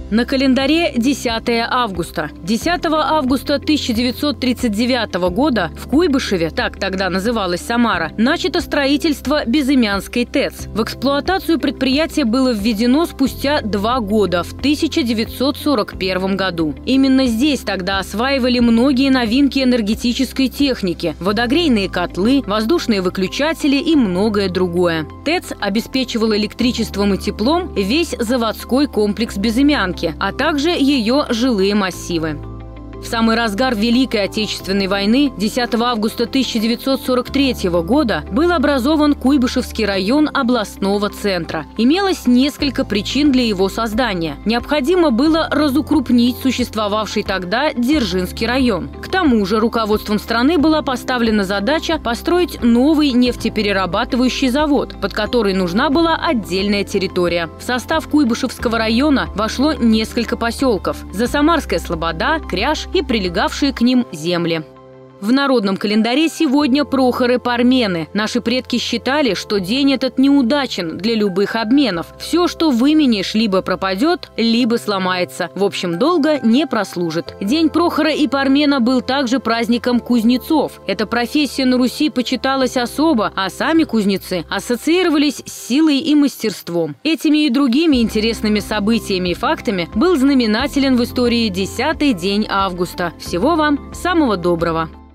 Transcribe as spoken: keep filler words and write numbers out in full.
На календаре десятое августа. десятого августа тысяча девятьсот тридцать девятого года в Куйбышеве, так тогда называлась Самара, начато строительство Безымянской ТЭЦ. В эксплуатацию предприятие было введено спустя два года, в тысяча девятьсот сорок первом году. Именно здесь тогда осваивали многие новинки энергетической техники – водогрейные котлы, воздушные выключатели и многое другое. ТЭЦ обеспечивала электричеством и теплом весь заводской комплекс Безымянки, а также ее жилые массивы. В самый разгар Великой Отечественной войны десятого августа тысяча девятьсот сорок третьего года был образован Куйбышевский район областного центра. Имелось несколько причин для его создания. Необходимо было разукрупнить существовавший тогда Дзержинский район. К тому же руководством страны была поставлена задача построить новый нефтеперерабатывающий завод, под который нужна была отдельная территория. В состав Куйбышевского района вошло несколько поселков – Засамарская Слобода, Кряж и прилегавшие к ним земли. В народном календаре сегодня Прохоры-Пармены. Наши предки считали, что день этот неудачен для любых обменов. Все, что выменишь, либо пропадет, либо сломается. В общем, долго не прослужит. День Прохора и Пармена был также праздником кузнецов. Эта профессия на Руси почиталась особо, а сами кузнецы ассоциировались с силой и мастерством. Этими и другими интересными событиями и фактами был знаменателен в истории десятый день августа. Всего вам самого доброго!